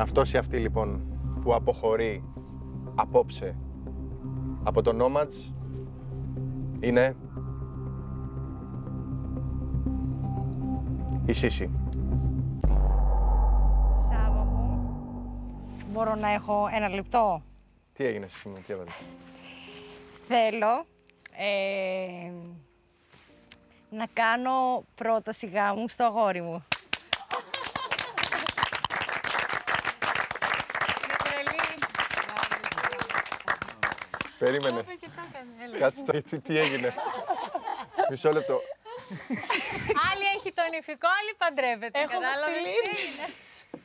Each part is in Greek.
Αυτός ή αυτή λοιπόν που αποχωρεί απόψε από το Nomads είναι η Σύση. Σάβα μου, μπορώ να έχω ένα λεπτό? Τι έγινε Σύση μου, τι έβαλες? Θέλω να κάνω πρόταση γάμου στο αγόρι μου. Περίμενε. Κάτσε το, τι έγινε. Μισό λεπτό. Άλλη έχει τον ηφικό, άλλη παντρεύεται. Κατάλαβες?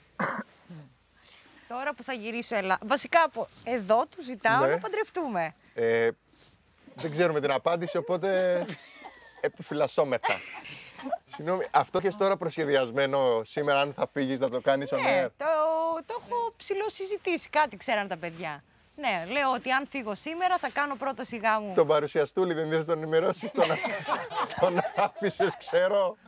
Τώρα που θα γυρίσω βασικά από εδώ του ζητάω Ναι. να παντρευτούμε. Δεν ξέρουμε την απάντηση, οπότε επιφυλασσόμεθα. Συγγνώμη, αυτό έχεις τώρα προσχεδιασμένο σήμερα, αν θα φύγεις να το κάνεις on Ναι, air? το έχω ψηλοσυζητήσει, κάτι ξέραν τα παιδιά. Ναι, λέω ότι αν φύγω σήμερα θα κάνω πρόταση γάμου. Τον παρουσιαστούλη δεν ήθελες να τον ενημερώσεις, τον άφησες, ξέρω.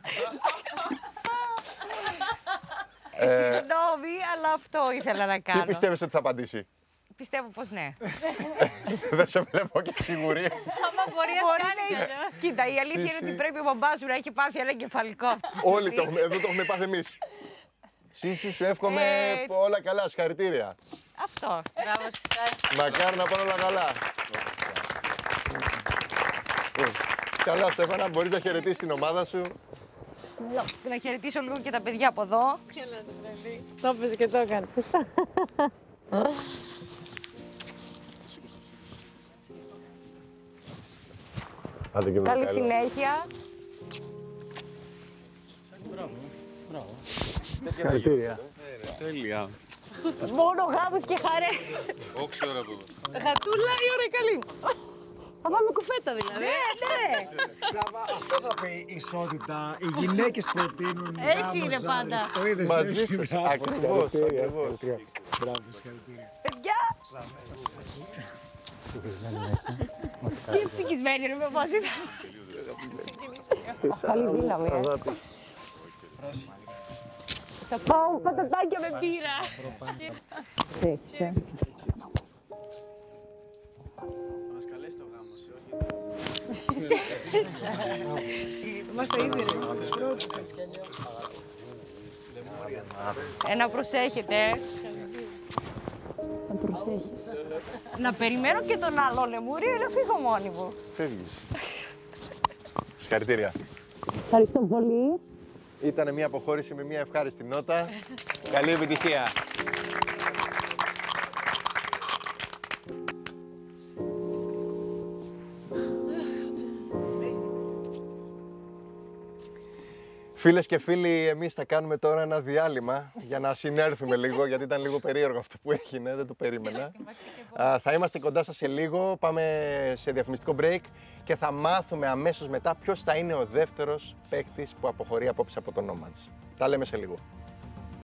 Συγγνώμη, αλλά αυτό ήθελα να Τι κάνω. πιστεύεις ότι θα απαντήσει? Πιστεύω πως ναι. Δεν σε βλέπω και σίγουρη. Άμα μπορεί να Μπορεί κάνει να κι είναι. αλλιώς. Κοίτα, η αλήθεια είναι ότι πρέπει ο μπαμπάς μου να έχει πάθει ένα εγκεφαλικό αυτή τη στιγμή. Όλοι εδώ το έχουμε πάθει εμείς. Σύση, σου εύχομαι όλα καλά, συγχαρητήρια. Αυτό. Μπράβο σας. Μακάρι να πάνε όλα καλά. Καλά, Στέφανα, μπορείς να χαιρετήσεις την ομάδα σου. Να χαιρετήσω λίγο και τα παιδιά από εδώ. Το έπαιζε και το έκανε. Καλή συνέχεια. Συγχαρητήρια. Τέλεια. Μόνο γάμους και χαρέ. Όχι ώρα που. Γατούλα η ώρα καλή. Θα πάμε κουφέτα δηλαδή. Ναι. Σάβα, αυτό θα πει ισότητα. Οι γυναίκες προτείνουν Έτσι είναι πάντα. Το είδες Μαζί εσύ. σου. Μπράβο. Ακριβώς. Μπράβο, συγχαρητήρια. Παιδιά! Τι ευτυχισμένη είναι με βάση. Καλή δύναμη. Θα πάω πατατάκια με πύρα. Μας καλέσει το γάμο σου, όχι? Είμαστε ήδη ρε, τους πρώτους έτσι κι αλλιώς. Να προσέχετε. Να προσέχεις. Να περιμένω και τον άλλο λεμούριο ή να φύγω μόνη μου. Φεύγεις. Συγχαρητήρια. Ευχαριστώ πολύ. Ήταν μια αποχώρηση με μια ευχάριστη νότα. Καλή επιτυχία. Φίλες και φίλοι, εμείς θα κάνουμε τώρα ένα διάλειμμα για να συνέρθουμε λίγο, γιατί ήταν λίγο περίεργο αυτό που έγινε, δεν το περίμενα. Θα είμαστε κοντά σας σε λίγο, πάμε σε διαφημιστικό break και θα μάθουμε αμέσως μετά ποιος θα είναι ο δεύτερος παίκτης που αποχωρεί απόψε από το Nomads. Τα λέμε σε λίγο.